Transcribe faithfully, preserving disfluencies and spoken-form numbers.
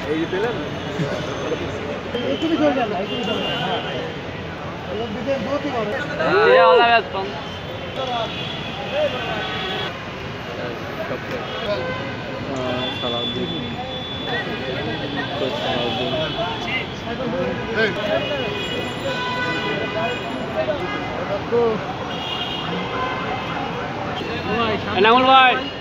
এই যে পেলেন একটু চলে যান একটু চলে যান হ্যাঁ लोग दिखे दो तीन और ये वाला बैच कौन सलाउद्दीन एनामुल भाई